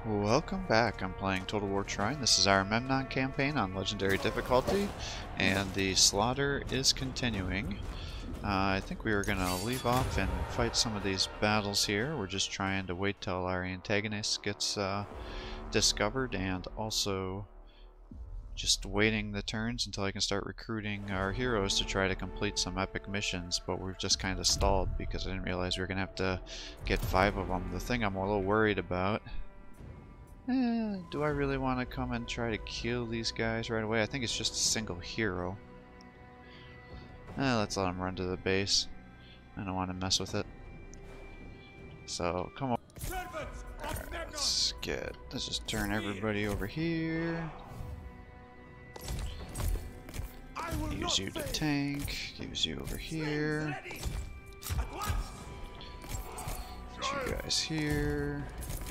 Welcome back. I'm playing Total War Shrine. This is our Memnon campaign on Legendary difficulty, and the slaughter is continuing. I think we were going to leave off and fight some of these battles here. We're just trying to wait till our antagonist gets discovered, and also just waiting the turns until I can start recruiting our heroes to try to complete some epic missions, but we've just kind of stalled because I didn't realize we were going to have to get 5 of them. The thing I'm a little worried about, do I really want to come and try to kill these guys right away? I think it's just a single hero. Let's let him run to the base. I don't want to mess with it. So, come on. Let's just turn everybody over here. Use you to tank. Use you over here. Put you guys here.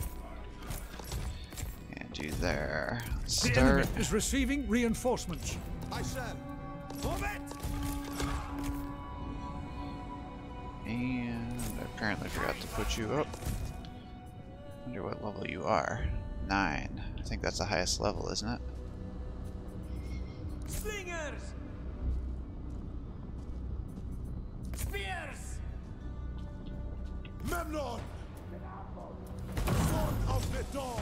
And you there. Let's start. The enemy is receiving reinforcements. I shall. Move it. And I apparently forgot to put you up. Wonder what level you are. 9. I think that's the highest level, isn't it? Slingers. Spears. Memnon. Sword of the dawn.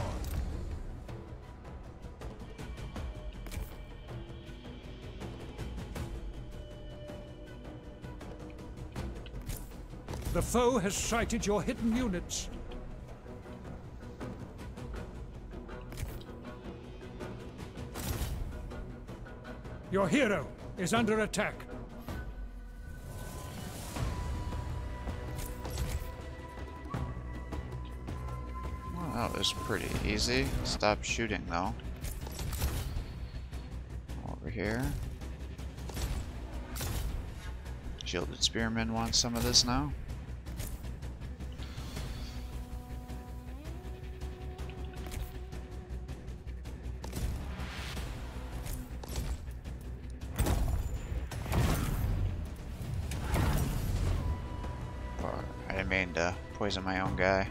The foe has sighted your hidden units. Your hero is under attack. Well, that was pretty easy. Stop shooting though. Over here. Shielded Spearman wants some of this now. I didn't mean to poison my own guy.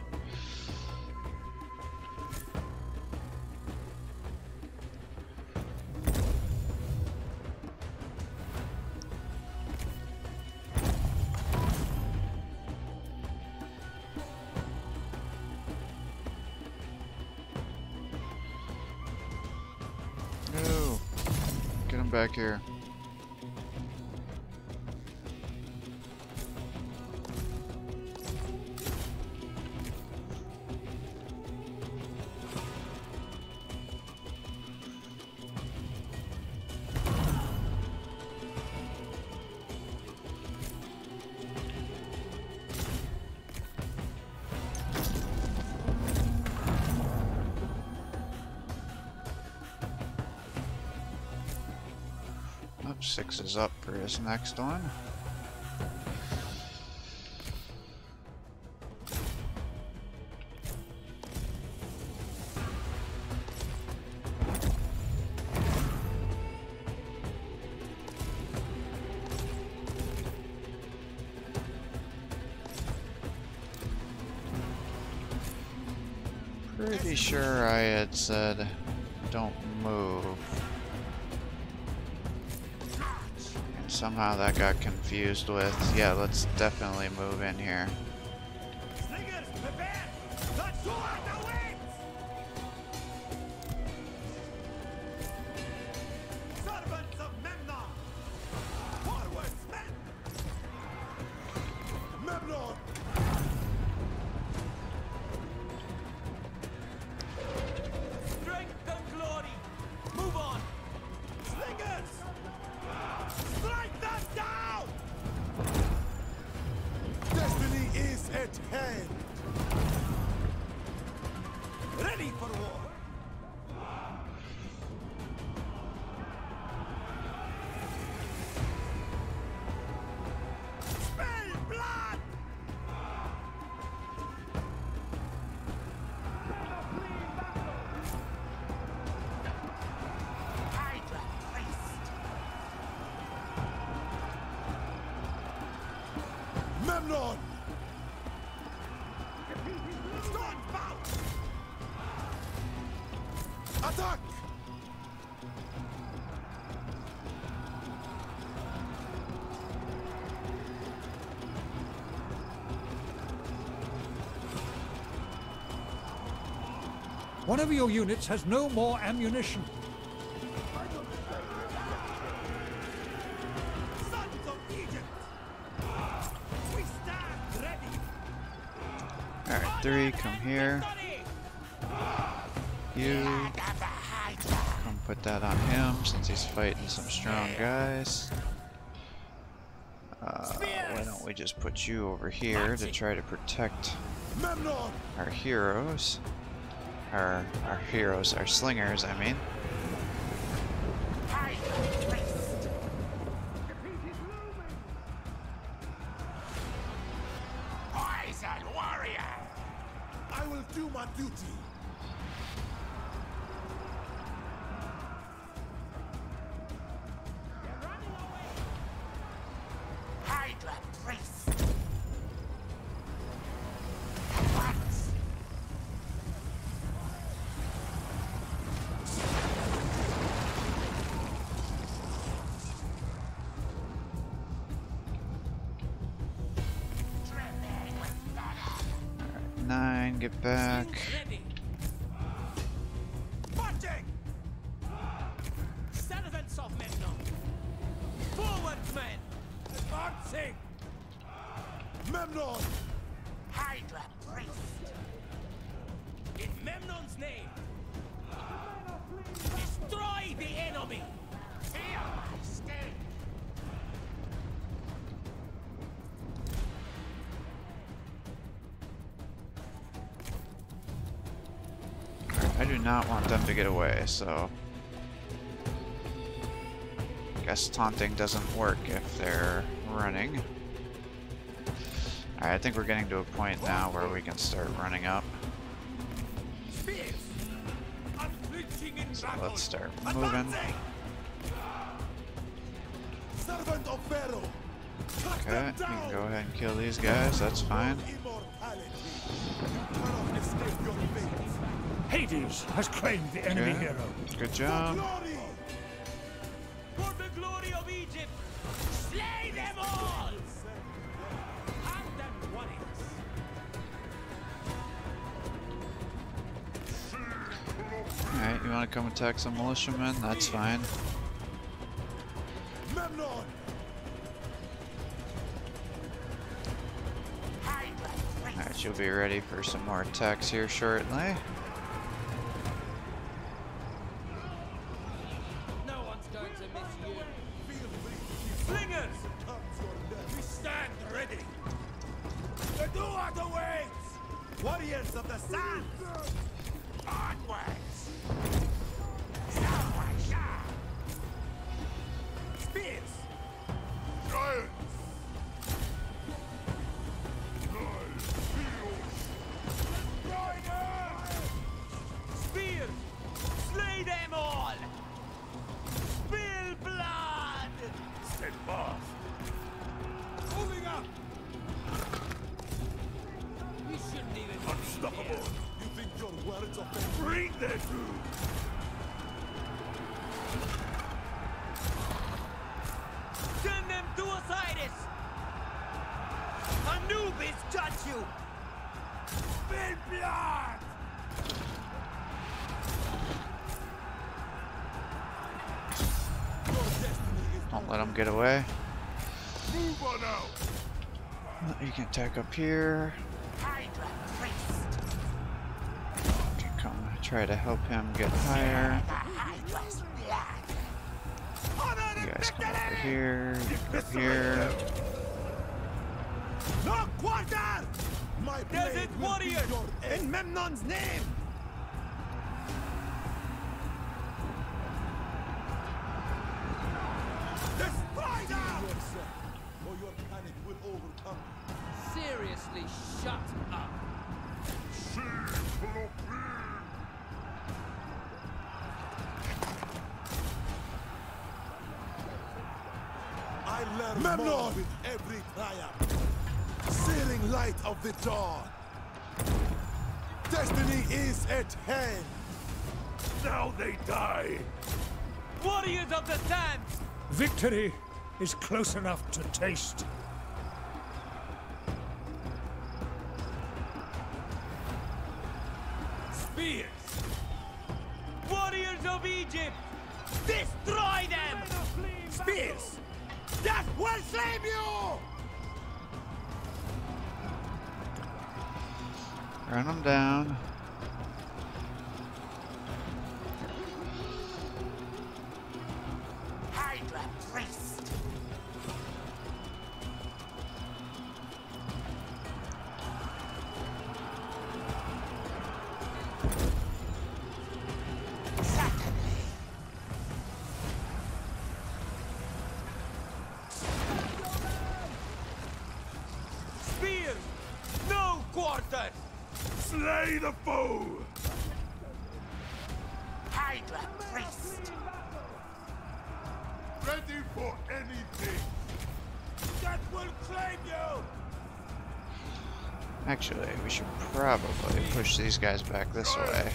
No! Get him back here. Oh, 6 is up for his next one. Pretty sure I had said don't move. And somehow that got confused with, yeah, let's definitely move in here. Slingers, prepare. The sword awaits. Servants of Memnon. Forwards, men. Memnon. Strength and glory. Move on. Slingers. Strike them down. Destiny is at hand. Ready for war. Spill blood. Hydra priest. Memnon. Stormbound. Attack! One of your units has no more ammunition. Sons of Egypt! We stand ready! Alright, 3, come here. You. Come put that on him since he's fighting some strong guys. Why don't we just put you over here to try to protect Memnon! our heroes? Our heroes, our slingers, I mean. Poison warrior! I will do my duty. Hydra priest! Advance! Alright, 9, get back. Ready! Marching! Servants of Memnon! Forward, men! Advancing! Memnon! Hydra priest! In Memnon's name! Destroy the enemy! Feel my sting! I do not want them to get away, so I guess taunting doesn't work if they're running. Alright, I think we're getting to a point now where we can start running up. Spears! Unflinching in So battle! let's start moving. Advancing! Servant of Pharaoh! Cut Okay, them you can down! go ahead and kill these guys, that's fine. Immortality! You cannot escape your fate! Hades has claimed the enemy Okay. hero. Good job. Glory! For the glory of Egypt, slay them all! Have them warriors! Alright, you want to come attack some militiamen? That's fine. Memnon! Alright, you'll be ready for some more attacks here shortly. No one's going to miss you. Feel free! Slingers! Comes your death! We stand ready! The door awaits! Warriors of the sun! Onwards! Spears! Giants! Spears! Slay them all! Spill blood! Stand fast! Moving up! We shouldn't even be Unstoppable! here. You think your words of faith bring their doom? Send them to Osiris! Anubis judge you! Spill blood! Your destiny is Don't let them get away. move on out! You can attack up here. Hydra priest! You can come try to help him get higher. Hydra's blood! Honor You and guys come over victory! here. You come up here. No quarter! My Desert blade will be warriors! your end. In Memnon's name! Destroy them! Or your panic will overcome you. Seriously, shut up. I learn more with every triumph. Searing light of the dawn. Destiny is at hand. Now they die! Warriors of the Sand! Victory is close enough to taste. Spears! Warriors of Egypt! Destroy them! Spears! Death will save you! Run them down. Hydra priest! Spears! No quarters! Slay the foe! Hydra priest! Ready for anything! That will claim you! Actually, we should probably push these guys back this way.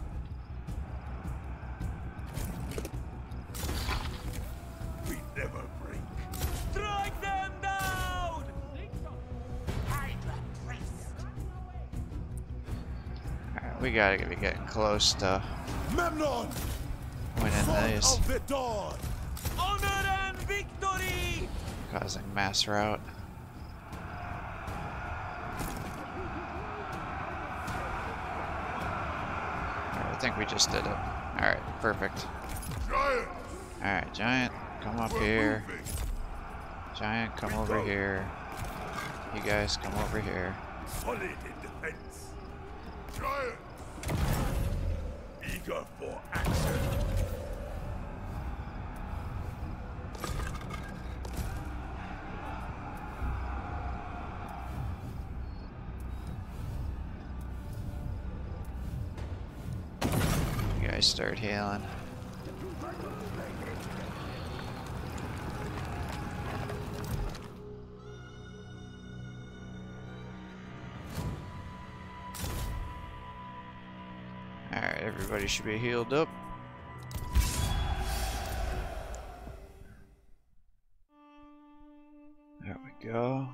We never break. Strike them down! Hydra priest! Alright, we gotta be getting close to Memnon! winning Son these, of the dawn! Honor and victory! causing mass rout. Alright, I think we just did it. Alright, perfect. Giant! Alright, Giant, come up We're here. moving. Giant, come over here. You guys, come over here. Solid in defense. Giant! Eager for action. You guys start healing. Alright, everybody should be healed up. There we go.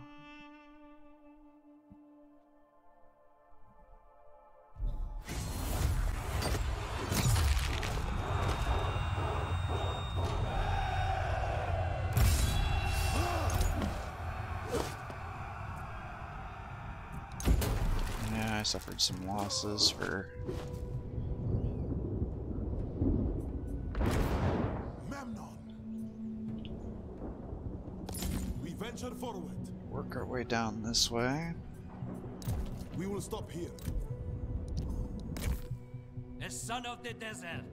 Yeah, I suffered some losses for Memnon! We venture forward. work our way down this way. We will stop here. A son of the desert!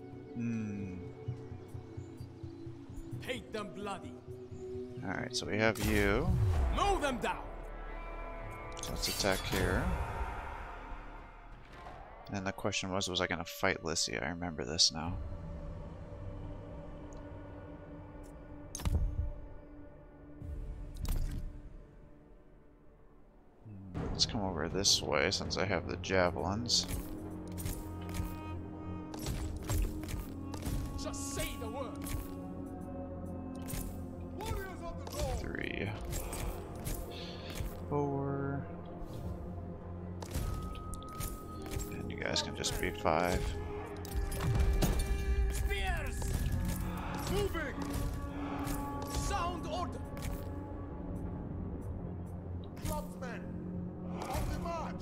Paint them bloody. Alright, so we have you. Mow them down. So let's attack here. And the question was I gonna fight Lycia? I remember this now. Let's come over this way since I have the javelins. Just say the word. 3, 4, and you guys can just be 5. Spears! Moving! Sound order! Clubsmen! On the march!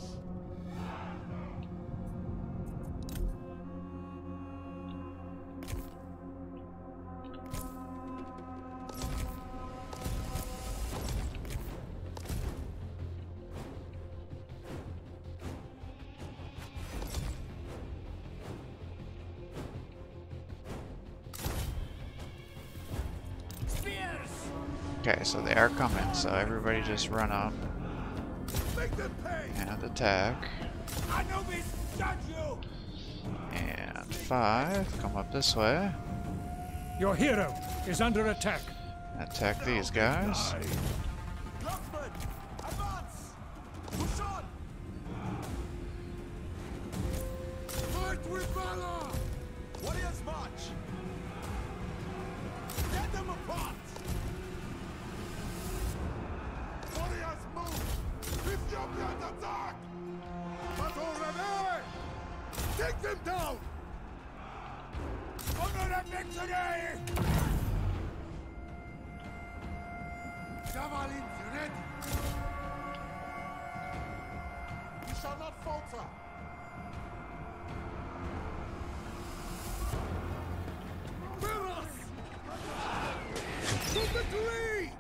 Okay, so they are coming, so everybody just run up Make them pay! and attack. Anubis, judge you! And 5, come up this way. Your hero is under attack. Attack these guys. Clubsmen, advance! Push on! Fight with valor! Warriors march! Get them apart! Warriors move! Ethiopians attack! Battle ready! Take them down! Honor the victory! Javelins ready! We shall not falter! Bear us! To victory!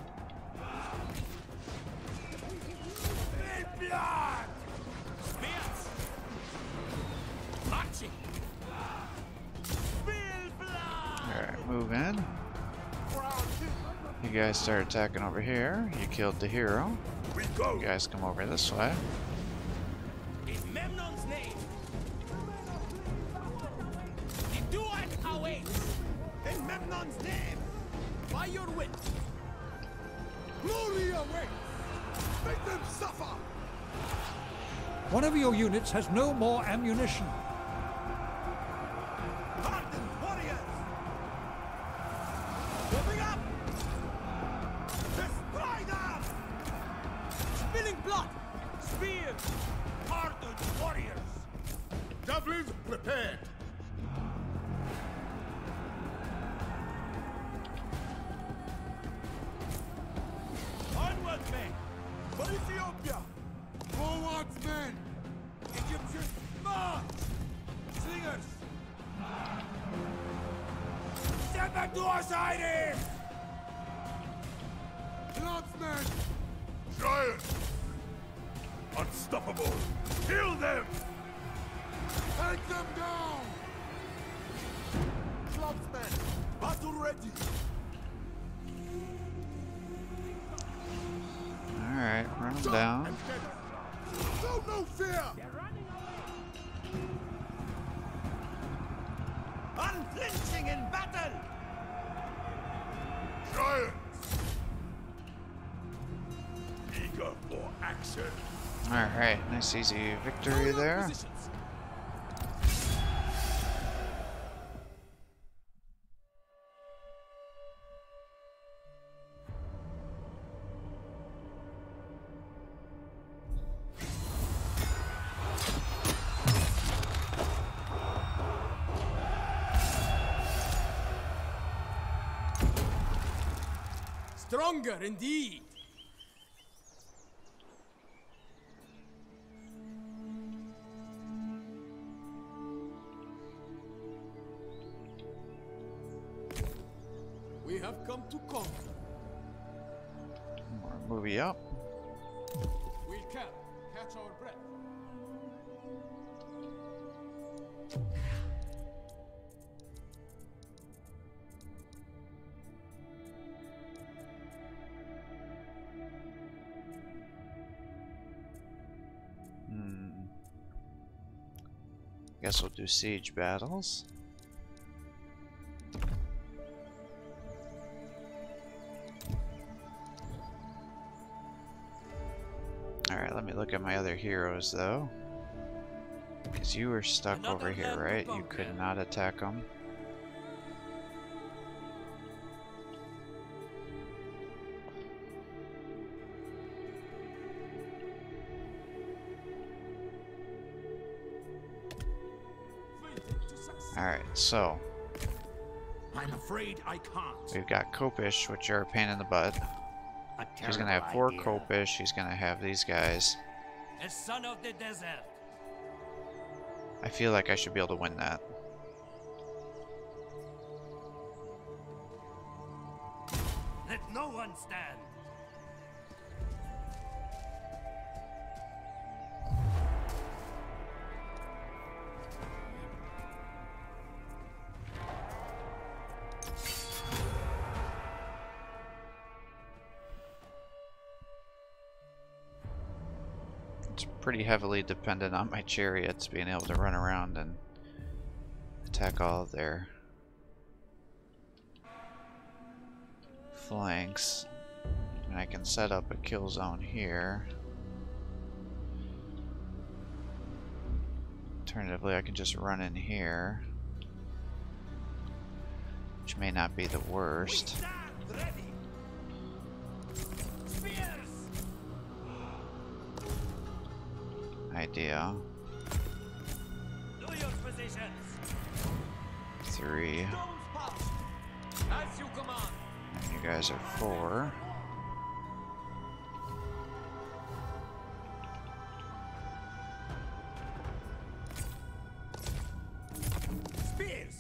In blood! Spears! Marching! Spill blood! Alright, move in. For our king! You guys start attacking over here. You killed the hero. We go! You guys come over this way. In Memnon's name! The duat awaits! In Memnon's name! By your wit. Glory awaits! Make them suffer! One of your units has no more ammunition. Hardened warriors! Moving up! Destroy them! Spilling blood. Spears! Hardened warriors! Javelins prepared! Onward, men! For Ethiopia! Forwards, men! Egyptians, march! Slingers! Step back to our side here! Lancemen! Giants! Unstoppable! Kill them! Take them down! Clubsmen! Battle ready! Alright, run them down. Show no fear! Unflinching in battle! Giants! Eager for action! Alright, nice easy victory there. Positions. Stronger indeed. We have come to conquer. More movie up. We'll camp, catch our breath. Guess we'll do siege battles. Alright, let me look at my other heroes though. Because you were stuck over here, right? You could not attack them. Alright, so I'm afraid I can't. we've got Copish, which are a pain in the butt. He's gonna have 4 Copish, he's gonna have these guys. A son of the desert! I feel like I should be able to win that. Let no one stand! It's pretty heavily dependent on my chariots being able to run around and attack all of their flanks. And I can set up a kill zone here. Alternatively, I can just run in here. which may not be the worst idea. 3. As you command. And you guys are 4. Spears!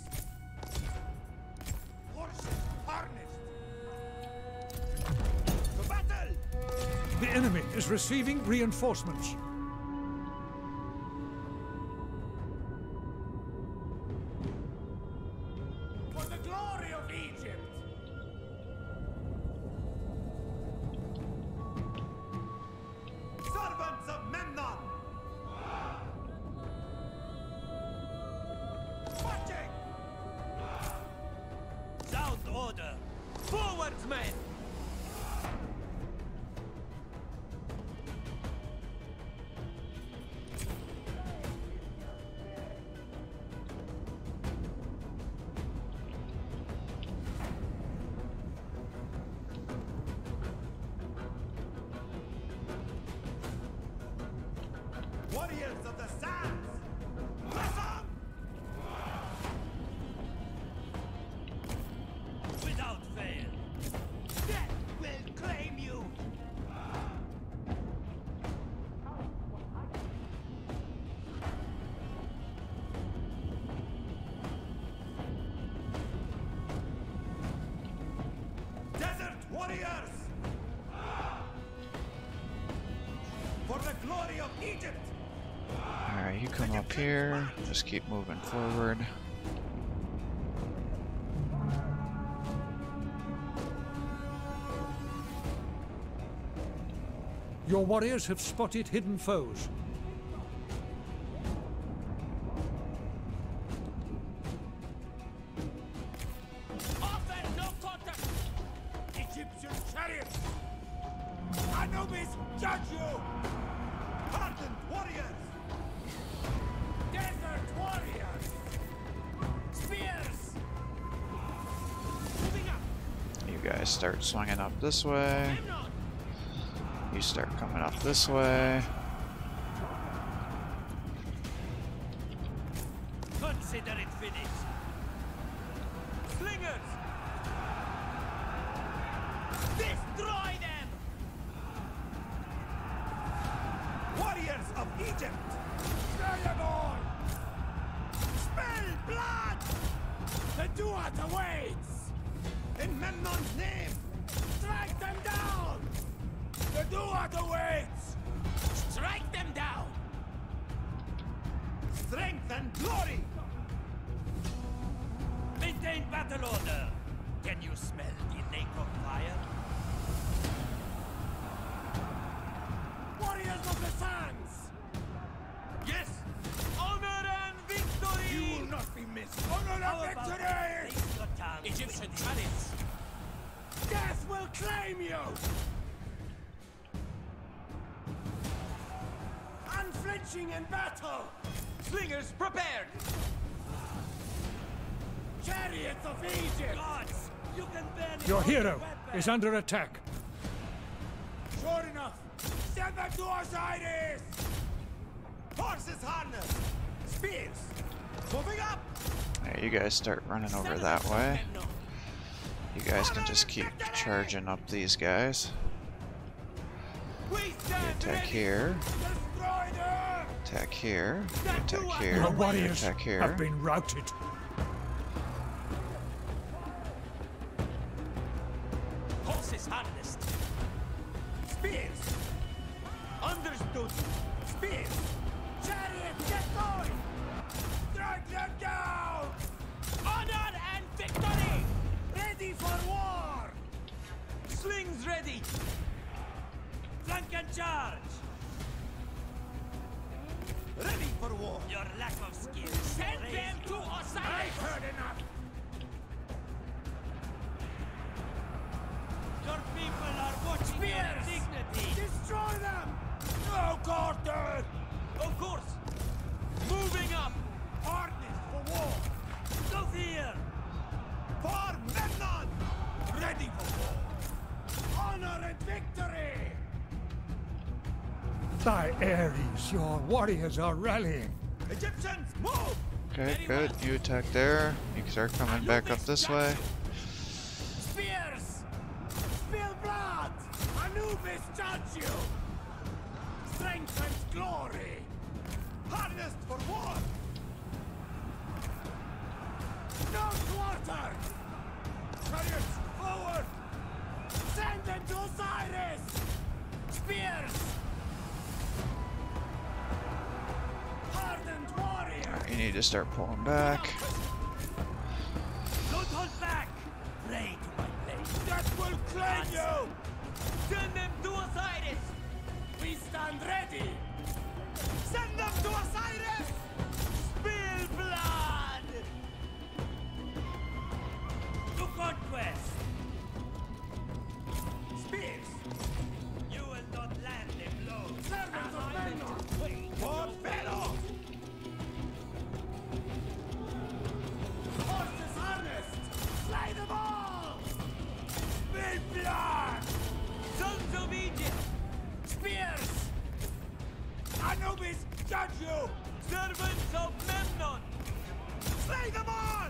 Horses harnessed! To battle! The enemy is receiving reinforcements. For the glory of Egypt! Servants of Memnon! Marching! Sound order. Forwards, men. Warriors of the sands! Press on! Without fail. Death will claim you. Desert warriors! For the glory of Egypt! Alright, you come up here. Just keep moving forward. Your warriors have spotted hidden foes. Offer no contact. Egyptian chariots! Anubis judge you! Hardened warriors! Desert warriors! Spears! Moving up. You guys start swinging up this way. Memnon. You start coming up this way. Consider it finished. Slingers. Destroy them. Warriors of Egypt! Slay them all! Spill blood! The Duat awaits! In Memnon's name! Strike them down! The Duat awaits! Strike them down. Strength and glory! Maintain battle order. Can you smell the lake of fire? Warriors of the sands! Yes. Honor and victory. You will not be missed! Honor How and about victory! place your tongue Egyptian with chariots. Death will claim you! Unflinching in battle! Slingers prepared. Chariots of Egypt! Gods, you can burn it Your all hero with weapons. is under attack. Sure enough! Send them to Osiris! Horses harnessed! Spears! Moving up! Yeah, you guys start running over that way. You guys can just keep charging up these guys. We You stand attack ready. here, Destroy them! attack here, you attack Your here, you warriors attack here. have been routed. Horses harnessed. Spears! Understood. Spears! Chariots, get going! Strike them down! Honor and victory. Ready for war! Slings ready. Flank and charge. Ready for war! Your lack of skill. Send them to Osiris. I've heard enough! Your people are watching your Spears! dignity. Destroy them! No quarter! Of course. Moving up. Harness for war! Go here. Forward! Thy Ares, your warriors are rallying. Egyptians, move! Okay, good. You attack there. You can start coming back up this way. Spears! Spill blood! Anubis judge you! Strength and glory! Harnessed for war! No quarter! Chariots, forward! Send them to Osiris! Spears! Hardened warrior! You need to start pulling back. Don't hold back! Pray to my blade! That will claim you! Send them to Osiris! We stand ready! Send them to Osiris! Spill blood! To conquest! Spears! You will not land a blow! Servants of Memnon! For Pharaoh! Horses harnessed! Slay them all! Spill blood! Sons of Egypt! Spears! Anubis judge you! Servants of Memnon! Slay them all!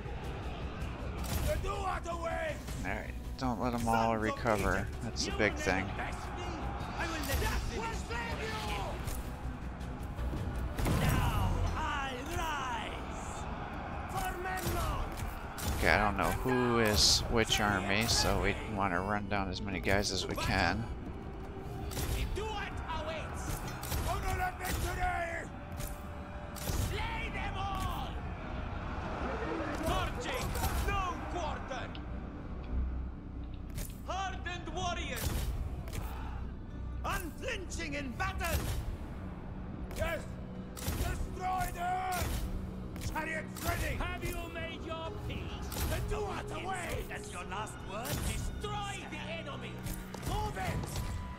The Duat awaits! Alright, don't let them all recover. That's the big thing. I will let Death you will finish. slay you! Now I rise! For Memnon! Okay, I don't know who is which army, so we want to run down as many guys as we can. The Duat awaits! Honor of victory! Slay them all! Marching! No quarter! Hardened warriors! Unflinching in battle! Yes! Destroy them! Chariots ready! Have you made your peace? The Duat away! That's your last word? Destroy the enemy! Move it!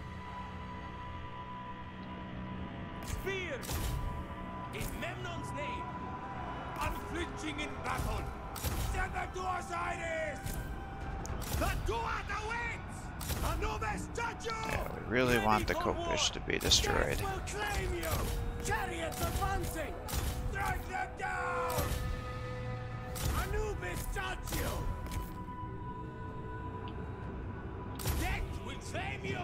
Spears! In Memnon's name! Unflinching in battle! Send them to Osiris! The Duat awaits! Anubis judge you! Yeah, we really want the Kopish to be destroyed. Death will claim you! Chariots advancing! Strike them down! Anubis judge you! Death will claim you!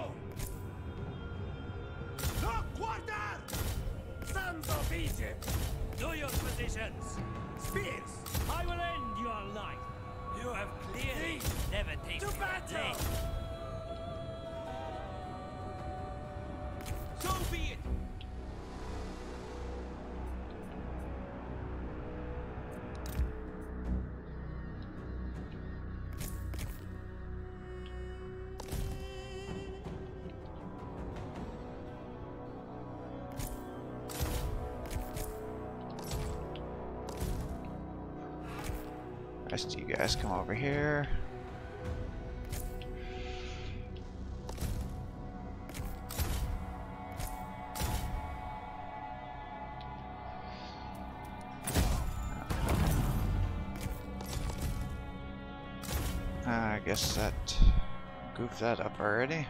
No quarter! Sons of Egypt! To your positions! Spears! I will end your life! You have clearly never tasted To battle! a blade. So be it! Rest of you guys come over here. I guess that goofed that up already.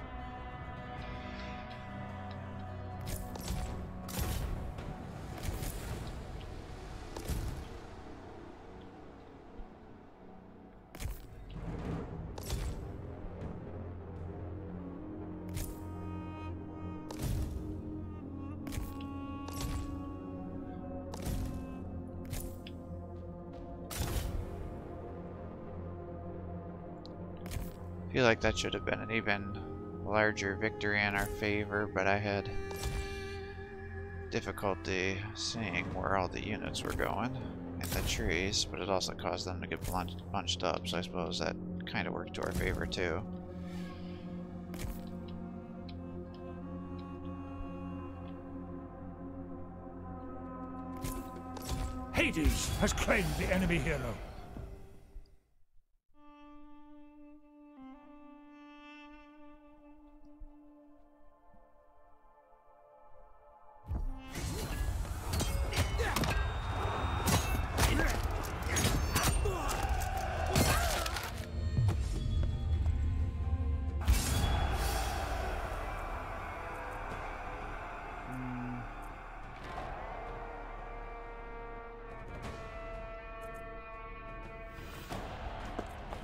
I feel like that should have been an even larger victory in our favor, but I had difficulty seeing where all the units were going in the trees, but it also caused them to get bunched up, so I suppose that kind of worked to our favor too. Hades has claimed the enemy hero.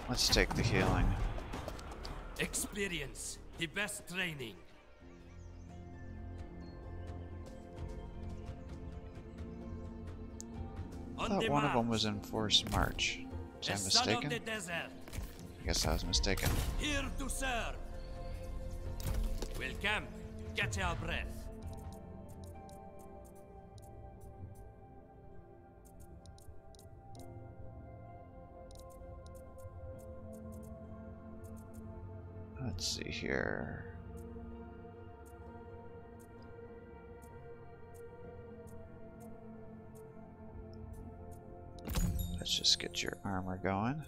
Let's take the healing. Experience, the best training. I thought one of them was in forced march. Was I mistaken? The desert, I guess I was mistaken. here to serve. We'll camp, catch our breath. Let's see here. Let's just get your armor going.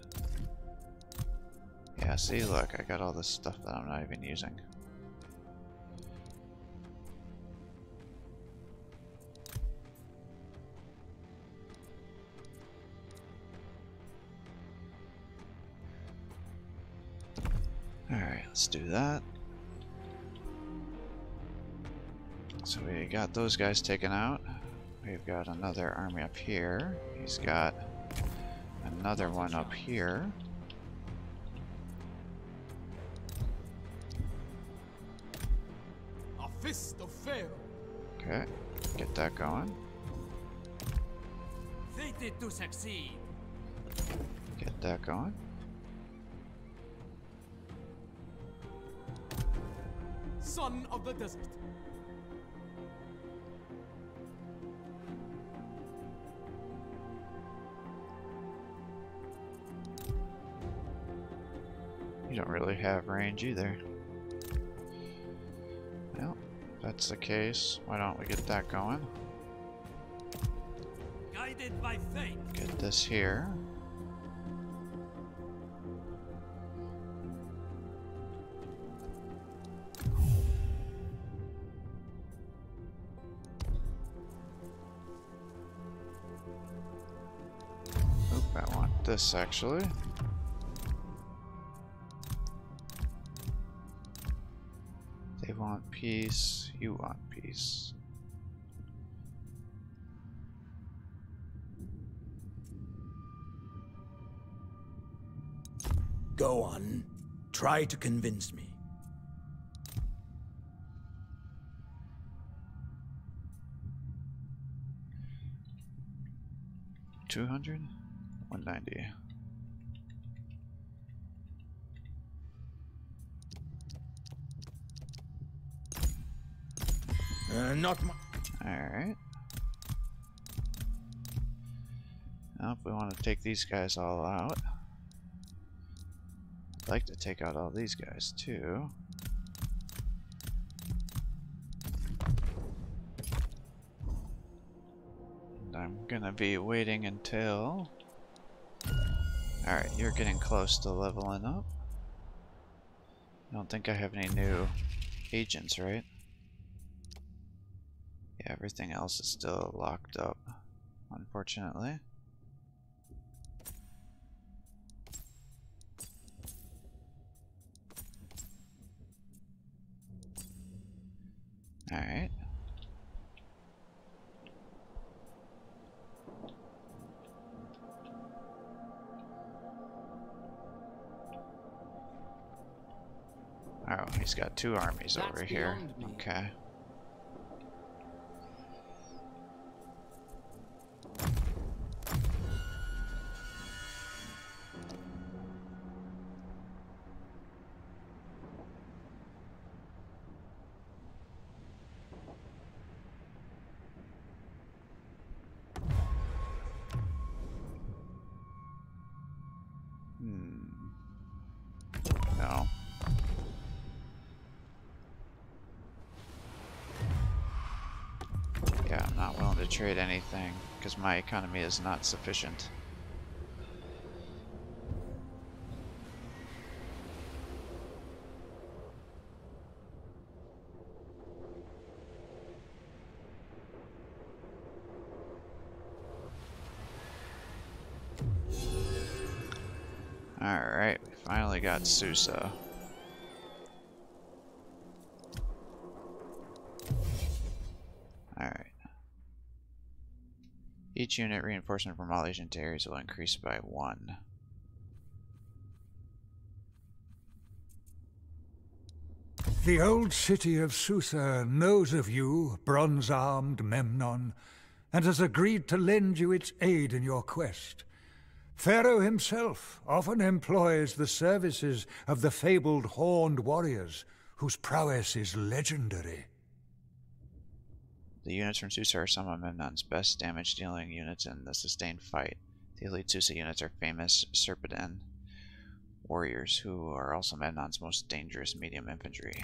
Yeah, see, look, I got all this stuff that I'm not even using. Alright, let's do that. So we got those guys taken out. We've got another army up here. He's got another one up here. A fist of Pharaoh. Okay, get that going. Fated to succeed. Get that going. Son of the desert. You don't really have range either. Well, if that's the case, why don't we get that going? Guided by fate. Get this here. Oop, I want this actually. They want peace, you want peace. Go on. Try to convince me. $200? $190. Not much. Alright. Now if we want to take these guys all out, I'd like to take out all these guys too. And I'm gonna be waiting until... Alright, you're getting close to leveling up. I don't think I have any new agents, right? Yeah, everything else is still locked up, unfortunately. Alright. Oh, he's got two armies That's over here. beyond me. Okay. No. Yeah, I'm not willing to trade anything because my economy is not sufficient. Alright, we finally got Susa. Alright. Each unit reinforcement from all agent areas will increase by 1. The old city of Susa knows of you, bronze-armed Memnon, and has agreed to lend you its aid in your quest. Pharaoh himself often employs the services of the fabled horned warriors, whose prowess is legendary. The units from Susa are some of Memnon's best damage-dealing units in the sustained fight. The elite Susa units are famous Serpiden warriors, who are also Memnon's most dangerous medium infantry.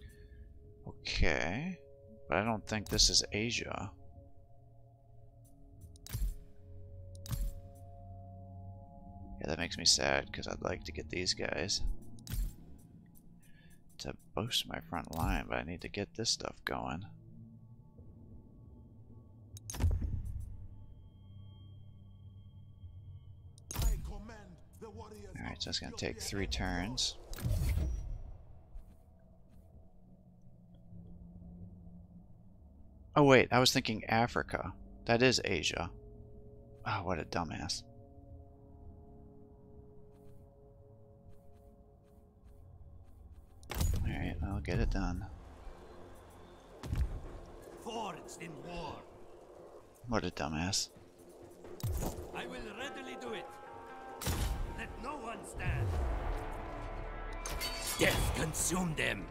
Okay, but I don't think this is Asia. Yeah, that makes me sad, because I'd like to get these guys to boost my front line, but I need to get this stuff going. Alright, so it's going to take 3 turns. Oh wait, I was thinking Africa. That is Asia. Oh, what a dumbass. Alright, I'll get it done. Forged in war. What a dumbass. I will readily do it. Let no one stand. Death consume them.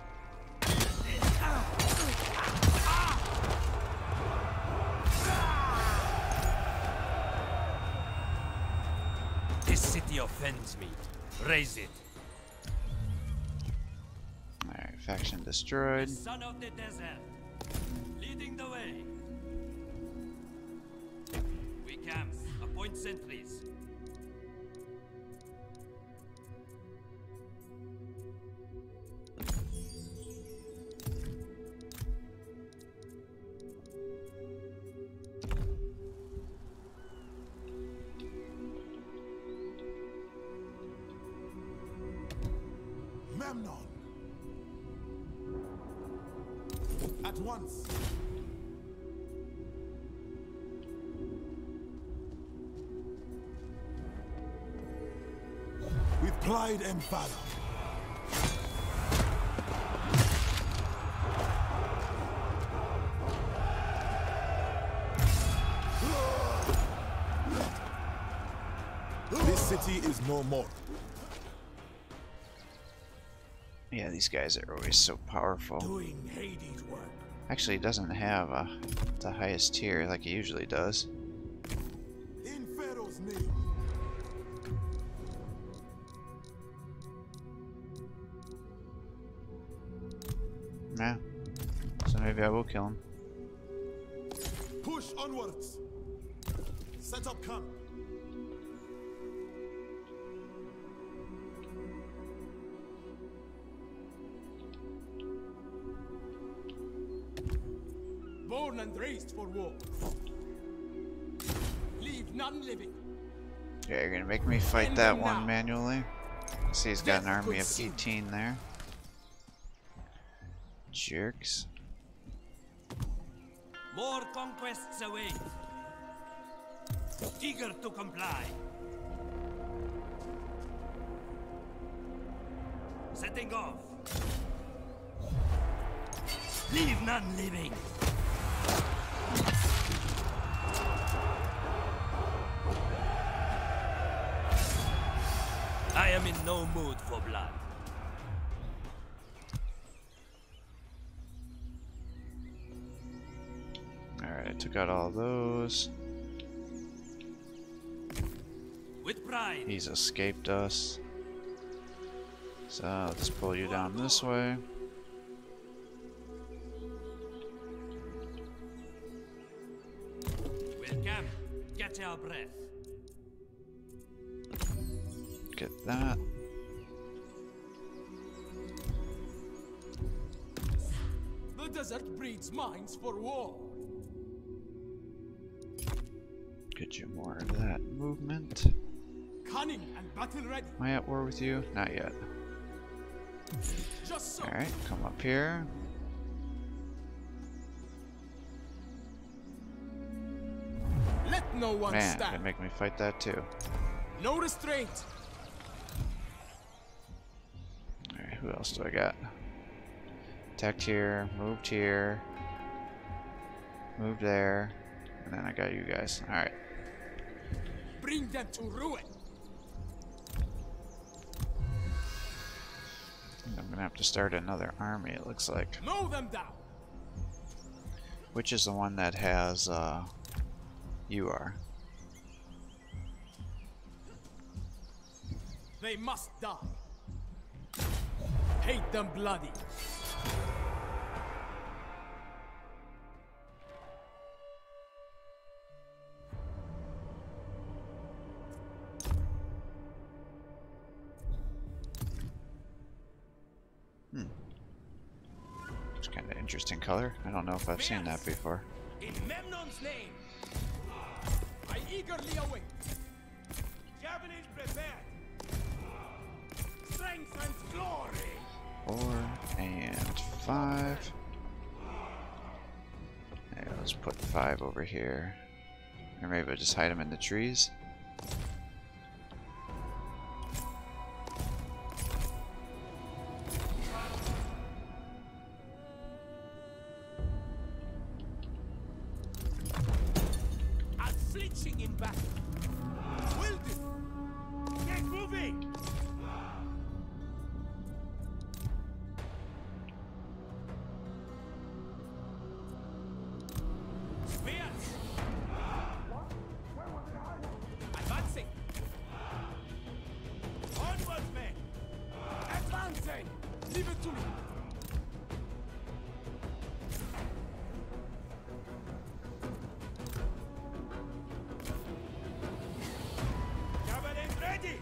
This city offends me. Raise it. Alright, faction destroyed. Son of the desert, leading the way. We camp. Appoint sentries. Memnon! At once! With pride and valor. This city is no more. Yeah, these guys are always so powerful. Doing Hades' work. Actually, it doesn't have the highest tier like it usually does. In Pharaoh's name. Yeah. So maybe I will kill him. Push onwards. Set up camp. Born and raised for war. Leave none living. Yeah, you're gonna make me fight that one manually. See, he's got an army of 18 there. Jerks. More conquests await. Eager to comply. Setting off. Leave none living. I am in no mood for blood. Alright, I took out all those. With pride. He's escaped us. So let's pull you down this way. We'll camp. Catch our breath. Get that. The desert breeds minds for war. Get you more of that movement. Cunning and battle ready. Am I at war with you? Not yet. Just so. Alright, come up here. Let no one Man, stand. gonna make me fight that too. No restraint. Alright, who else do I got? Attacked here, moved here, moved there, and then I got you guys. Alright. Bring them to ruin. I'm gonna have to start another army, it looks like. Mow them down. Which is the one that has, you are. They must die. Hate them bloody. It's kind of interesting color. I don't know if I've seen that before. In Memnon's name, I eagerly await. javelins prepared. Strength and glory. 4 and 5. Yeah, let's put 5 over here. Or maybe I'll just hide them in the trees. Unflinching in battle. Will do. Get moving. Spears. Advancing. Onwards, men. Advancing. Leave it to me. Javelin ready.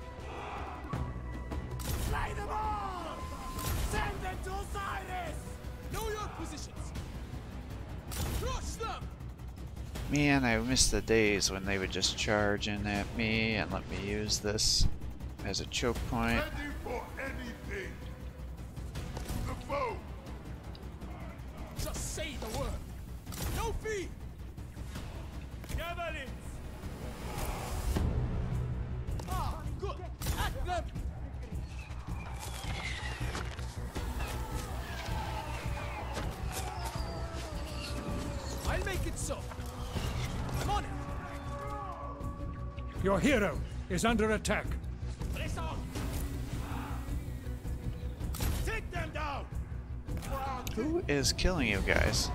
Slay them all. Send them to Osiris. Know your positions. Crush them. Man, I miss the days when they would just charge in at me and let me use this as a choke point. Ready for anything. The foe. Just say the word. No fee. Javelins. Ah, good. At them. I'll make it so. I'm on it. Your hero is under attack. Press on. Take them down. Who is killing you guys?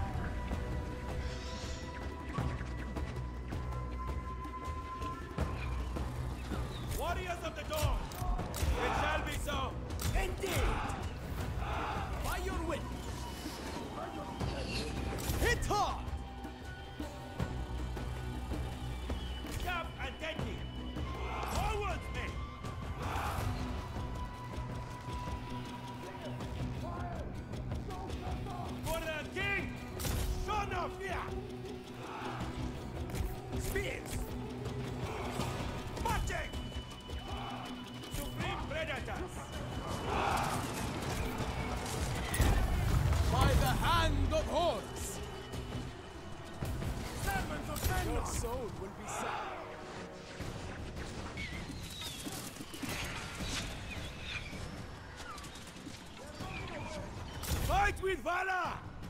Warriors of the dawn. It shall be so. Indeed. By your wit. Hit hard. Sharp and deadly. Forwards, men. For the king. Son of fear. Spears. Marching. Supreme predators. By the hand of Horus. Servants of Memnon. Your soul will be saved. Fight with valor.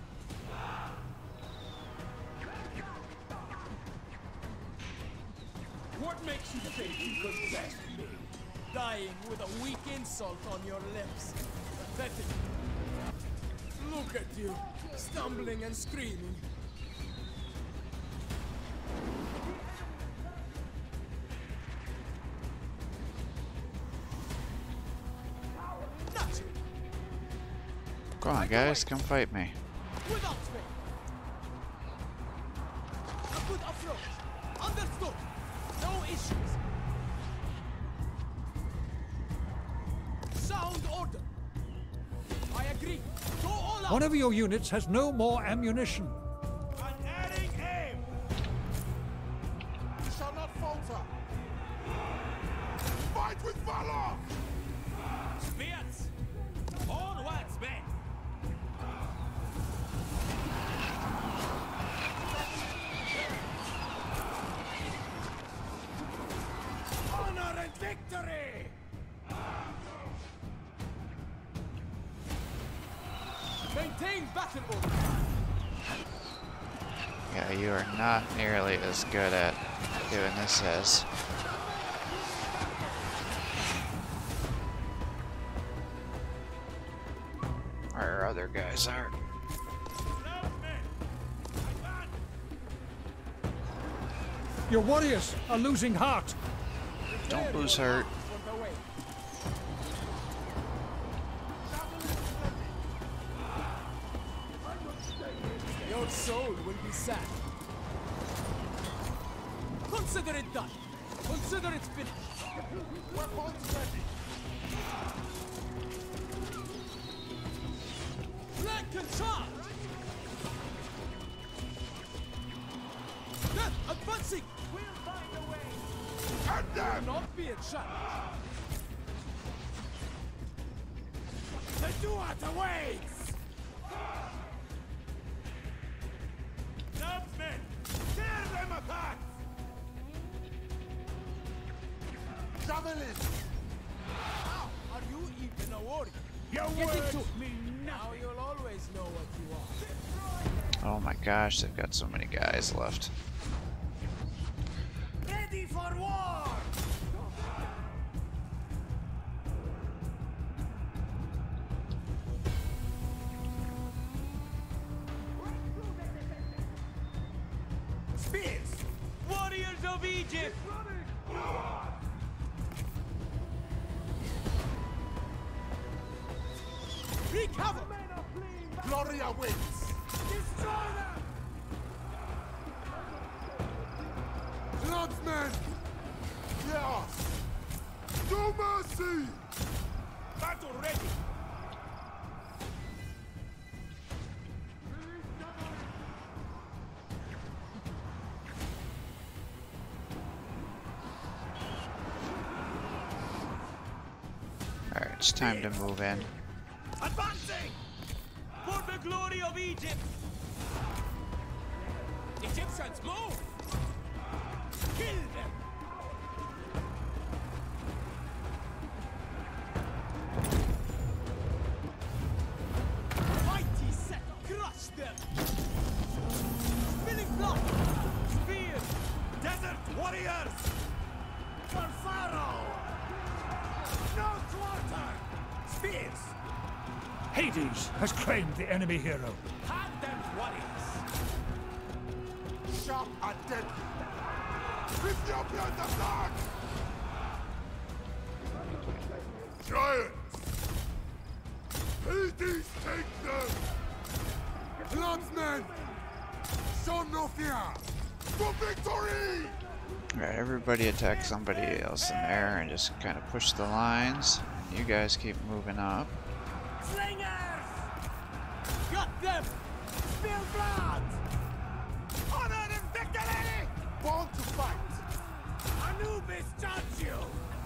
What makes you think you could best me? Dying with a weak insult on your lips. Pathetic. Look at you, stumbling and screaming. Nothing. Come on, guys, come fight me. Without faith. A good approach. Understood. No issues. Sound order. I agree. Go all out. One of your units has no more ammunition. Unerring aim. We shall not falter. Fight with valor. Spears. Onwards, men. Honor and victory. Maintain battle order. Yeah, you are not nearly as good at doing this as our other guys are. Your warriors are losing heart. Don't lose heart. Your soul will be sad. Consider it done. Consider it finished. Weapons ready. Flank and charge! Death advancing! We'll find a way! Cut them! Will not be a challenge. The duat awaits! Clubsmen! Tear them apart! Javelins! How are you even a warrior? Your Get words into it. mean Now nothing! you'll always know what you are. Oh my gosh, they've got so many guys left. Ready for war! Spears! Warriors of Egypt! Wreak havoc! Glory awaits! Destroy them! Clubsmen! Yes! No mercy! Battle ready! Alright, it's time to move in. Advancing! For the glory of Egypt! Egyptians, move! Kill them! Mighty set! Crush them! Spilling blood! Spears! Desert warriors! For Pharaoh! No quarter! Spears! Hades has claimed the enemy hero. Have them warriors! Sharp and deadly! Ethiopians attack! Giants! Hades take them! Clubsmen! Show no fear! For victory! Alright, everybody attack somebody else in there and just kind of push the lines. You guys keep moving up. Slingers! Got them! Spill blood! Honor and victory! Born to fight! Anubis judge you!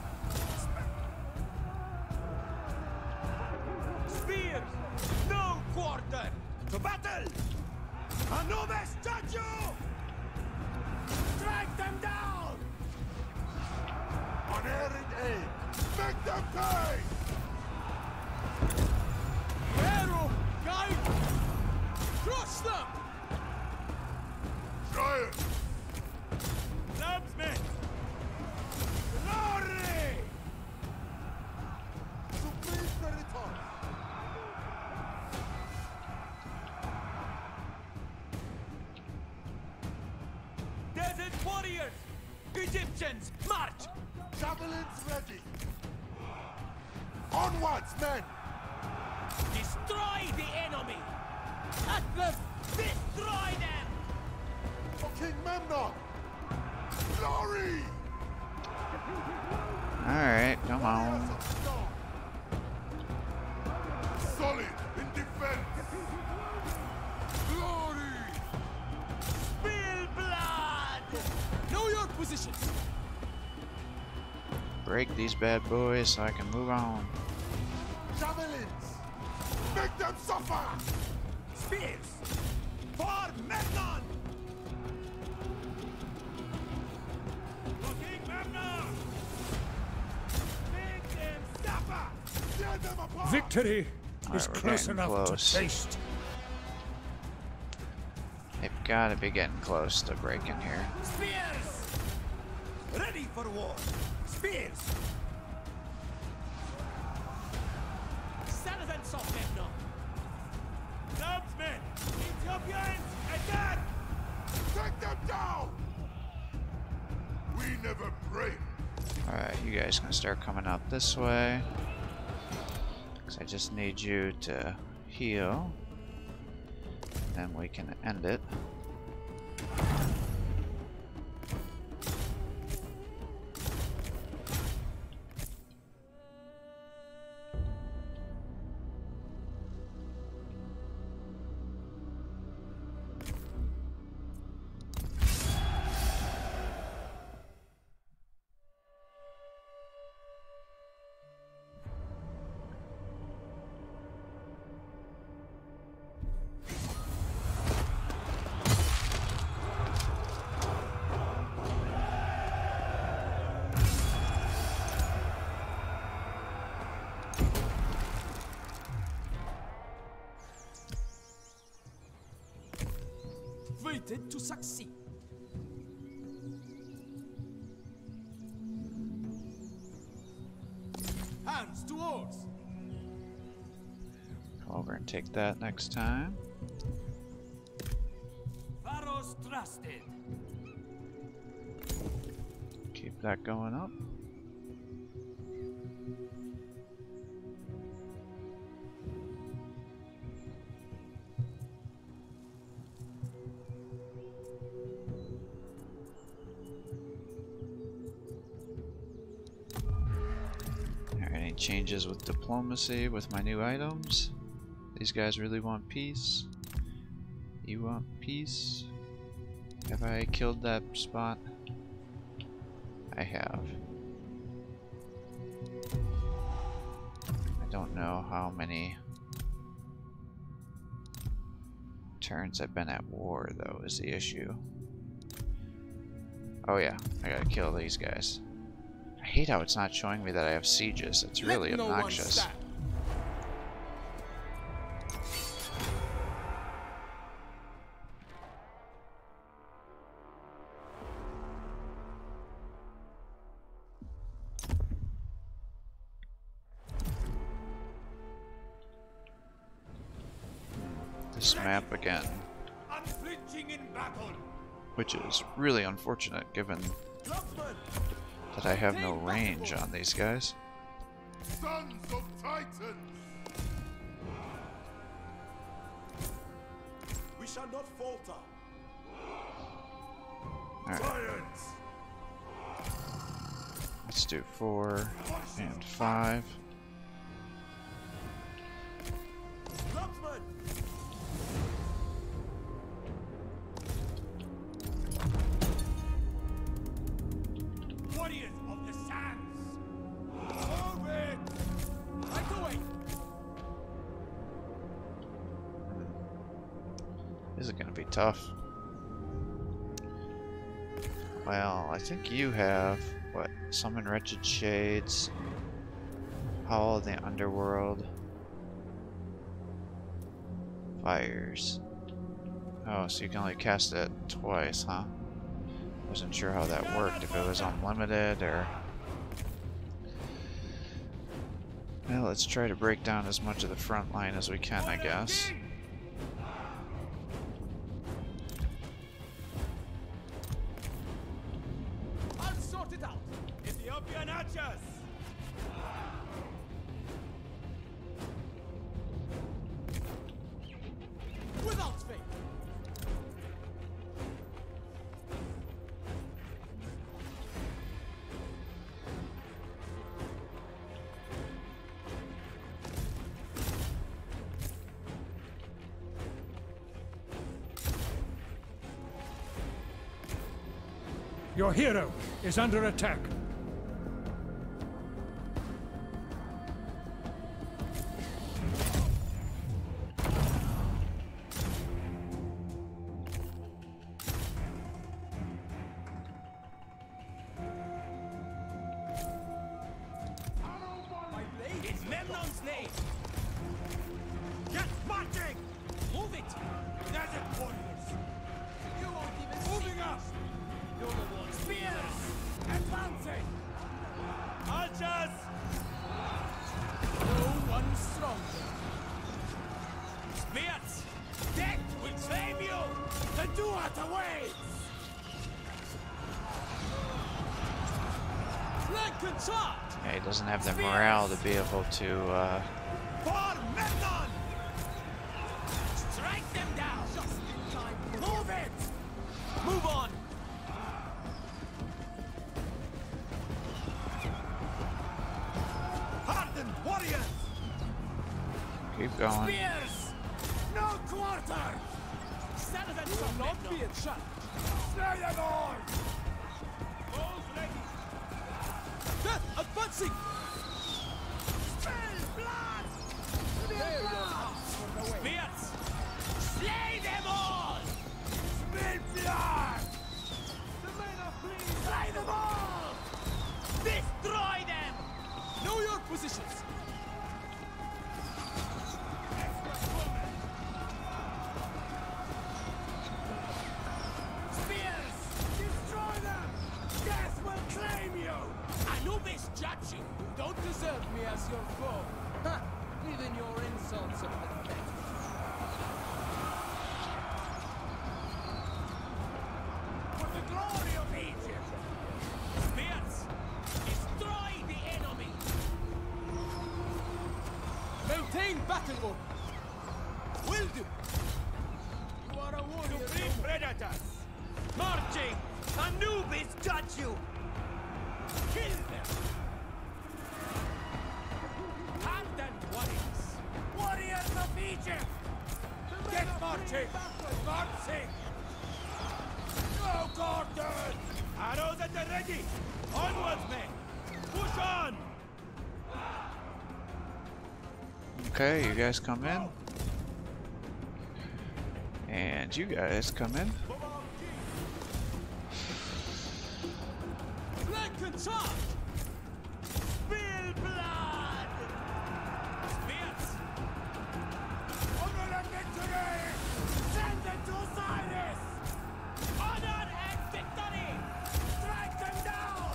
Spears! No quarter! To battle! Anubis judge you! Strike them down! Unerring aim! Make them pay! Arrow! Guide! Crush them! Giants! Clubsmen! Glory! Supreme Predator! Desert warriors! Egyptians, march! Javelins ready! Onwards, men! Destroy the enemy! At them! Destroy them! For King Memnon! Glory! Alright, come on. Warriors of stone! Solid in defense! Glory! Spill blood! Know your positions! Break these bad boys so I can move on. Javelins! Make them suffer! Spears! For Memnon! For King Memnon! Make them suffer! Tear them apart! Victory All is right, we're close getting enough close. to taste. Gotta be getting close to breaking here. Spears! Ready for war! Spears! Servants of Memnon! Clubsmen! Ethiopians! Attack! Take them down! We never break! Alright, you guys can start coming out this way. Because I just need you to heal. Then we can end it. Fated to succeed. Hands to oars. Come over and take that next time. Pharaoh's trusted. Keep that going up. Any changes with diplomacy with my new items? These guys really want peace. You want peace? Have I killed that spot? I have. I don't know how many turns I've been at war, though, is the issue. Oh yeah, I gotta kill these guys. I hate how it's not showing me that I have sieges. It's really obnoxious. This map again, Unflinching in battle! which is really unfortunate given Clubsmen! that I have no range on these guys. Sons of Titans! We shall not falter. Alright, Giants! let's do 4 and 5. Clubsmen! Warriors of the sands! Forward! Right away! This is gonna be tough. Well, I think you have, what, Summon Wretched Shades, Howl of the Underworld, Fires. Oh, so you can only cast it twice, huh? Wasn't sure how that worked, if it was unlimited or... Well, let's try to break down as much of the front line as we can, I guess. I'll sort it out. Ethiopian archers! Without faith. Your hero is under attack. My blade It's Memnon's name. Get marching! Move it. Desert warriors! Flank and charge! Yeah, he doesn't have the morale to be able to. For Memnon! Strike them down! Just in time. Move it! Move on! Hardened warriors! Keep going. Spears! No quarter! Stand and Will not be a challenge. Slay them all! Bows ready! Death advancing! Spill blood! Prepare your hearts for the way. Spears! Slay them all! Spill blood! The men are fleeing! Slay them all! Destroy them! Know your positions! Spears! Destroy them! Death will claim you! Anubis judge you! You don't deserve me as your foe. Ha! Even your insults are pathetic. For the glory of Egypt! Spears! Destroy the enemy! Maintain battle order. Will do. You are a warrior. Supreme predators! Marching! Anubis judge you! Kill them! Hardened warriors! Warriors of Egypt! Get marching! Marching! Go, Gordon! Arrows at the ready! Onwards, men! Push on! Okay, you guys come in. And you guys come in. Flank and charge! Spill blood! Spears! Honor and victory! Send them to Osiris! Honor and victory! Strike them down!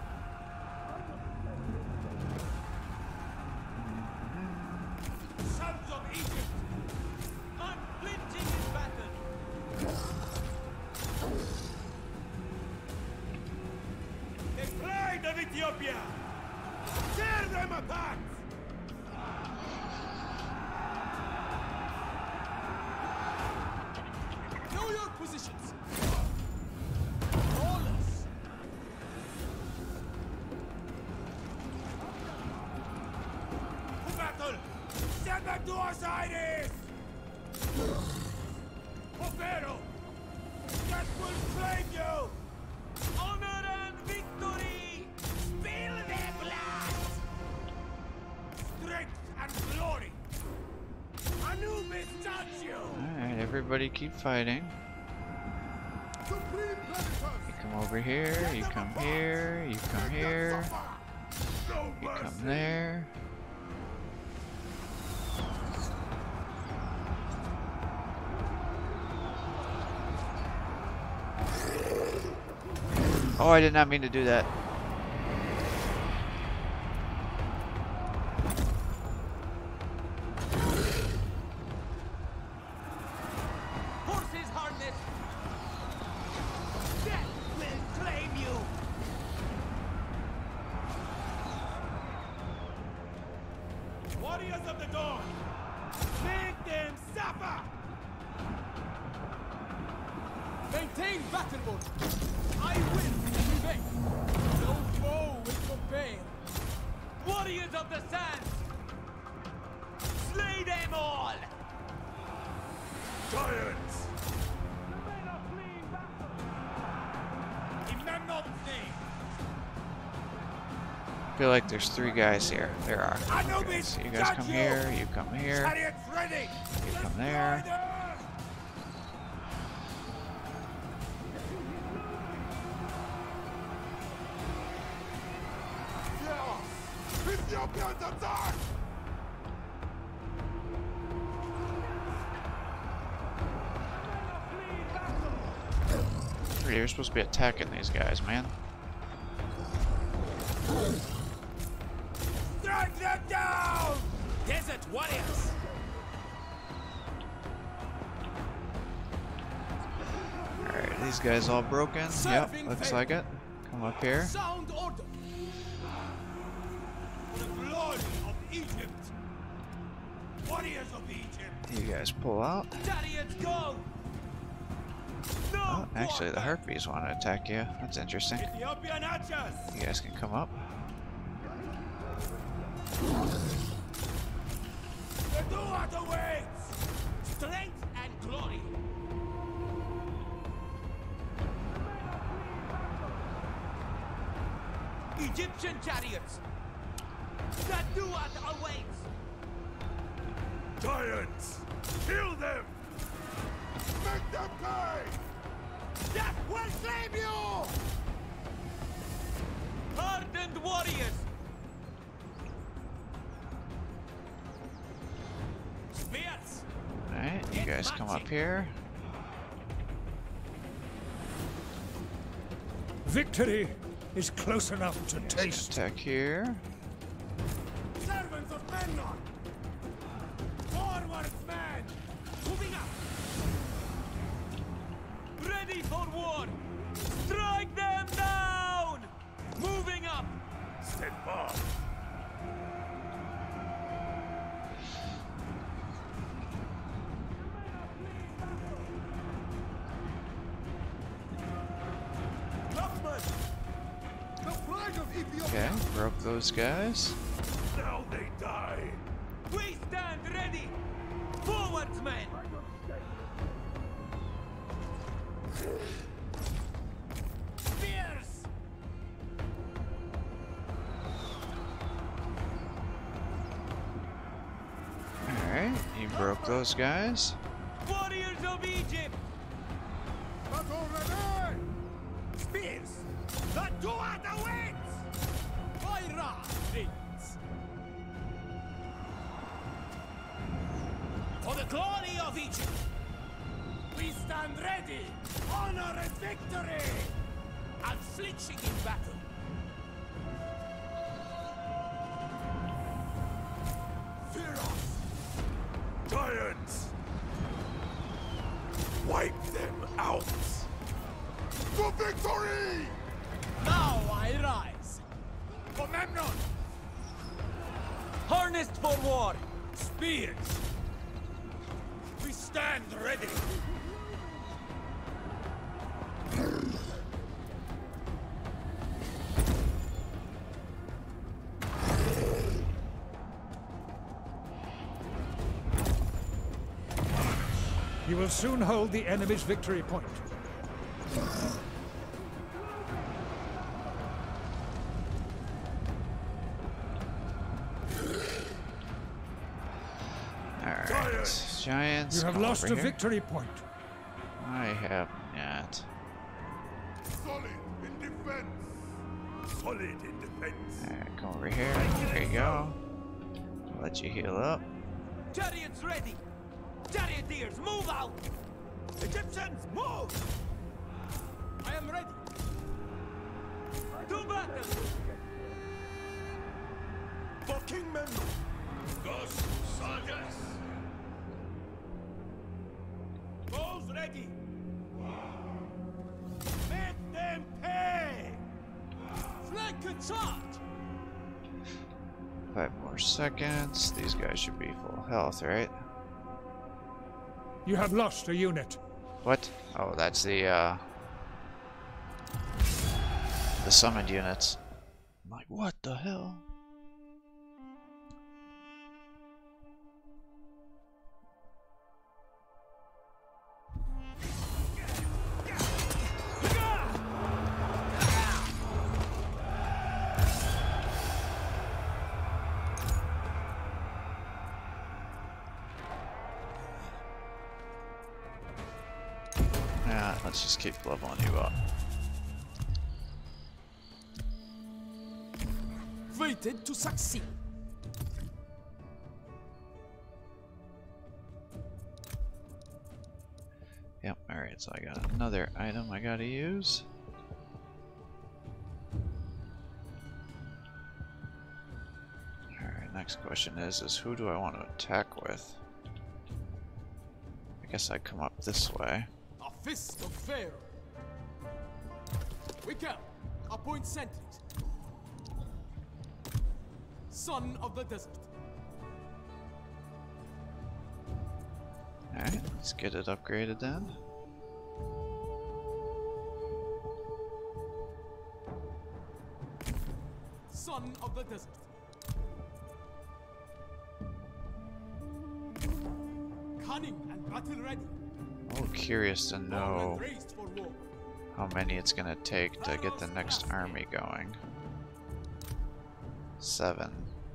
Sons of Egypt! Unflinching in battle! The pride of Ethiopia! Tear them apart! Know your positions. Lawless. To battle! Send them to Osiris! For Pharaoh! Death will claim you! Honor and victory! Spill their blood! Strength and glory! Anubis judge you! Alright, everybody keep fighting. Supreme predators! You come over here, you come here, you come here, No you mercy! come there. Oh, I did not mean to do that. Horses harnessed! Death will claim you! Warriors of the dawn! Make them suffer! Maintain battle order. I will prevail. No foe will prevail. Warriors of the sands! Slay them all! Giants! The men are fleeing battle! In Memnon's name! I feel like there's 3 guys here. There are. Okay, Anubis, so you guys judge come you! here, you come here, Chariots ready! you come there. Ethiopians attack! You're supposed to be attacking these guys, man. Strike them down! Desert warriors! Alright, these guys all broken. Yep, Serving looks favor. like it. Come up here. Sound order. Warriors of Egypt! You guys pull out. Chariots go! No! Oh, actually, the harpies want to attack you. That's interesting. Ethiopian archers! You guys can come up. The Duat awaits! Strength and glory! Egyptian chariots! The Duat awaits! Giants! Kill them! Make them pay! Death will claim you! Hardened warriors! Spears! Alright, you guys come up here. Victory is close enough to taste. Attack here. Servants of Memnon! Forward, men! Moving up! Ready for war! Strike them down! Moving up! Stand back! Okay, broke those guys. Now they die! We stand ready! Forwards, men! Spears! Alright, you broke those guys. Warriors of Egypt! Battle ready! Spears! The Duat awaits! Ira! Prince! For the glory of Egypt! We stand ready! Honor and victory! Unflinching in battle! Fear us! Giants! Wipe them out! For victory! Now I rise! For Memnon! Harnessed for war! Spears! We stand ready! You will soon hold the enemy's victory point. Alright, giants. You have come lost over a here. victory point. I have not. Solid in defense! Solid in defense! Alright, come over here. There you go. I'll let you heal up. Chariots ready! Charioteers, move out! Egyptians, move! I am ready! To battle! For King Memnon! Those Sagas! Those ready! Make them pay! Flank and charge! 5 more seconds. These guys should be full health, right? You have lost a unit. What? Oh, that's the summoned units. I'm like, what the hell? Yeah, let's just keep leveling you up. Fated to succeed. Yep, alright, so I got another item I gotta use. Alright, next question is who do I want to attack with? I guess I come up this way. A fist of Pharaoh. We can appoint sentries. Son of the desert. Let's get it upgraded then. Son of the desert. Cunning and battle ready. Oh, curious to Born know and raised for war. how many it's gonna take to get the next army going. 7.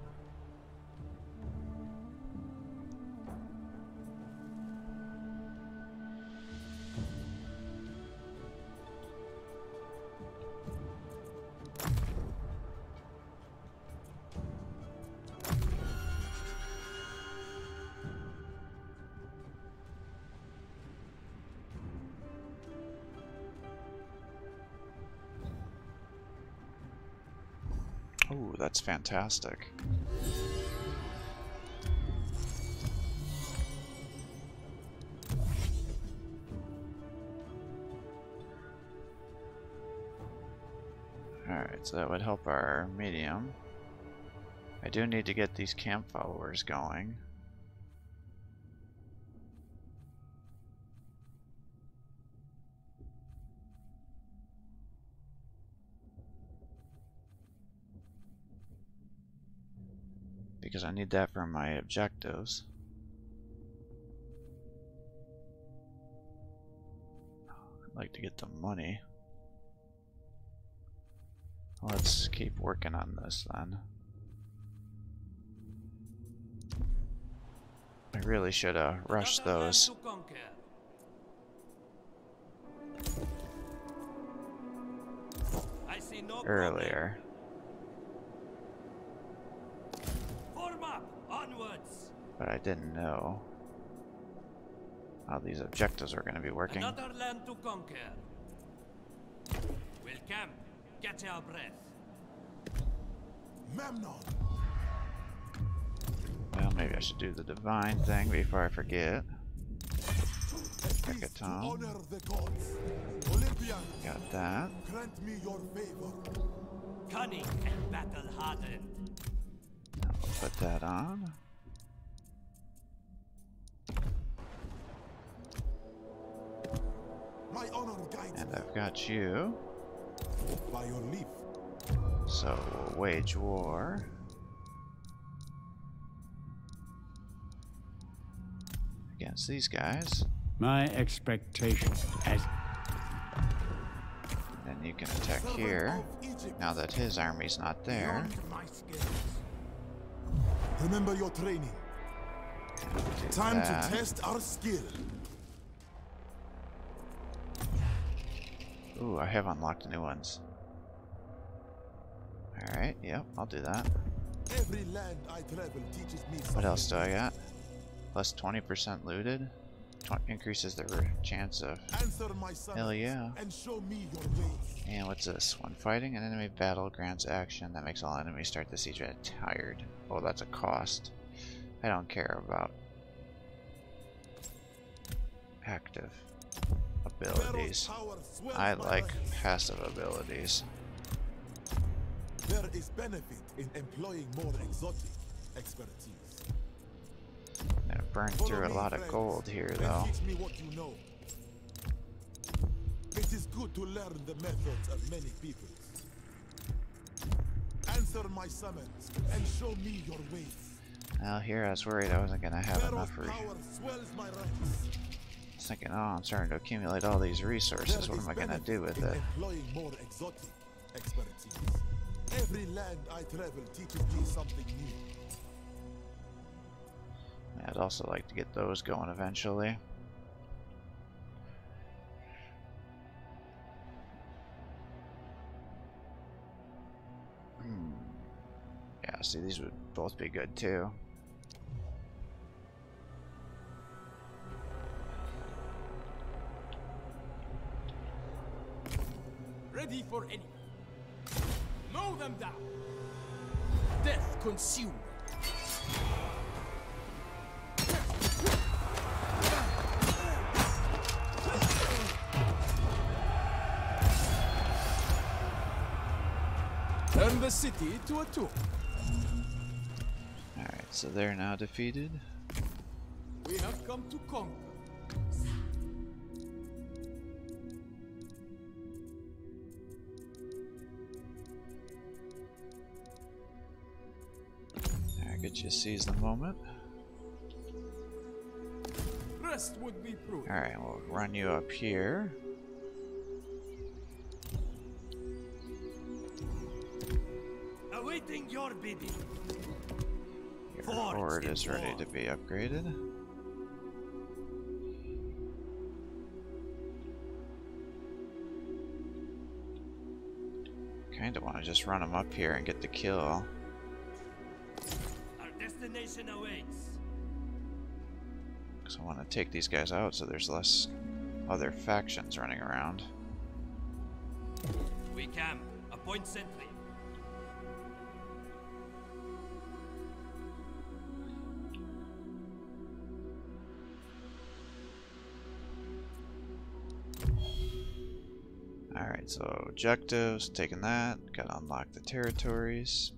Oh, that's fantastic. Alright, so that would help our medium. I do need to get these camp followers going. Because I need that for my objectives. I'd like to get the money. Let's keep working on this then. I really should have rushed those earlier. But I didn't know how these objectives were going to be working. Another land to conquer. We'll camp, catch our breath. Memnon. Well, maybe I should do the divine thing before I forget. Tom. Honor the gods. Olympian, Got that. grant me your favor. Cunning and battle hardened. Now we'll put that on. My honor guides And me. I've got you. By your leave. So we'll wage war. Against these guys. My expectation as Then you can attack here. Now that his army's not there. Beyond my skills. Remember your training. Do Time that. to test our skill. Ooh, I have unlocked new ones. Alright, yep, I'll do that. Every land I travel teaches me something. What else do I got? Plus 20% looted. Increases the chance of... Answer my summons Hell yeah. and show me your ways. And what's this? When fighting an enemy battle grants action that makes all enemies start the siege tired. Oh, that's a cost. I don't care about active abilities. Pharaoh's power swells I my like ranks. passive abilities. There is benefit in employing more exotic expertise. I'm gonna burn Follow through a me, lot of friends, gold here, and though. teach me what you know. It is good to learn the methods of many peoples. Answer my summons and show me your ways. Well, here I was worried I wasn't gonna have Pharaoh's enough. power swells my ranks. I was thinking, oh, I'm starting to accumulate all these resources. There What is am I gonna benefit do with in it? employing more exotic expertise. Every land I travel teaches me something new. I'd also like to get those going eventually. Yeah, see, these would both be good too. Ready for any. Mow them down. Death consume. Turn the city to a tomb. Alright, so they're now defeated. We have come to conquer. I get you seize the moment. Rest would be prudent. Alright, we'll run you up here. Awaiting your bidding. Your Forged horde in is ready war. to be upgraded. Kinda want to just run them up here and get the kill. Our destination awaits. Because I want to take these guys out so there's less other factions running around. We camp. Appoint sentry. Alright, so objectives, taking that. Gotta unlock the territories.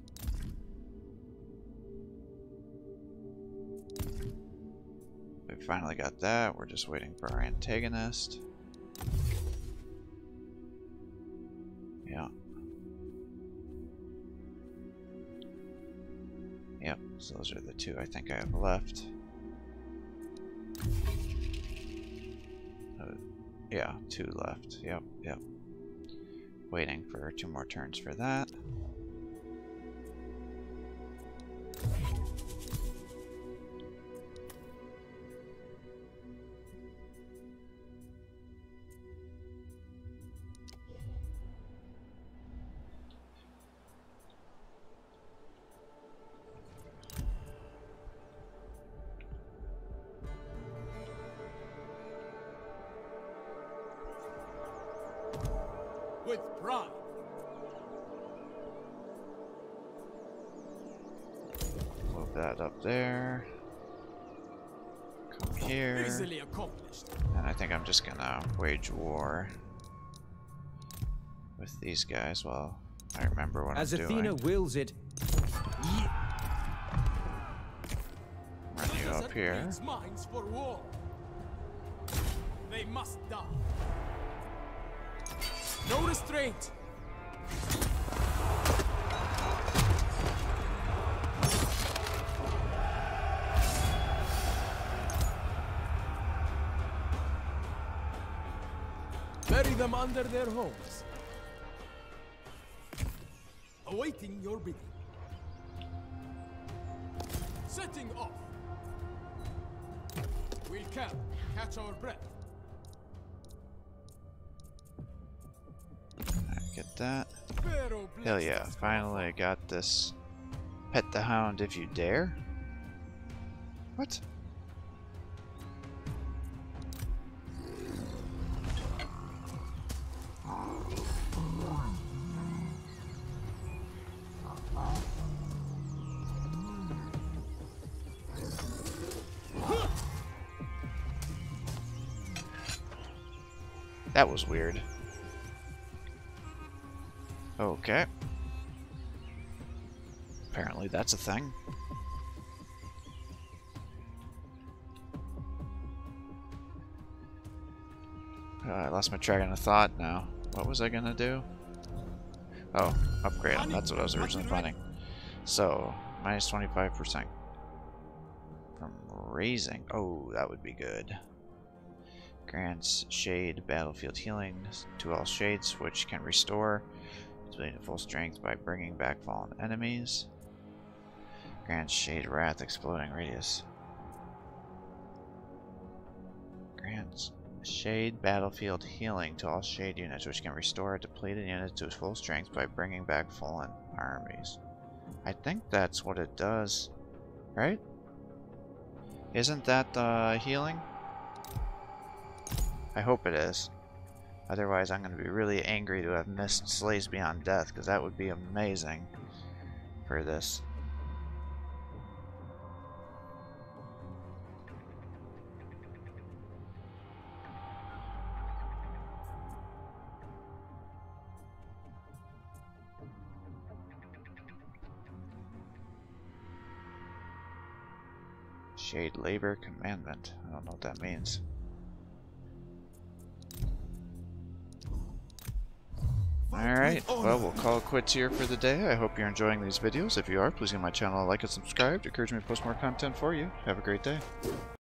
We finally got that. We're just waiting for our antagonist. Yeah. Yep, so those are the two I think I have left. Yeah, two left. Yep, yep. Waiting for 2 more turns for that. With pride. Move that up there. Come here. Easily accomplished. And I think I'm just gonna wage war with these guys while I remember what As I'm Athena doing. wills it. Run you up here. Needs minds for war. They must die. No restraint. Bury them under their homes. Awaiting your bidding. Setting off. We'll camp, catch our breath. Get that. Pharaoh Hell bless yeah, us. finally I got this. Pet the hound if you dare. What? That was weird. Okay. Apparently that's a thing. I lost my train of thought now. What was I gonna do? Oh, upgrade them. That's what I was originally planning. So, minus 25% from raising. Oh, that would be good. Grants shade battlefield healing to all shades, which can restore to full strength by bringing back fallen enemies. Grants shade wrath exploding radius. Grants shade battlefield healing to all shade units, which can restore depleted units to full strength by bringing back fallen armies. I think that's what it does, right? Isn't that healing? I hope it is. Otherwise, I'm going to be really angry to have missed Slays Beyond Death, because that would be amazing for this. Shade Labor Commandment. I don't know what that means. Alright, well, we'll call it quits here for the day. I hope you're enjoying these videos. If you are, please give my channel a like and subscribe to encourage me to post more content for you. Have a great day.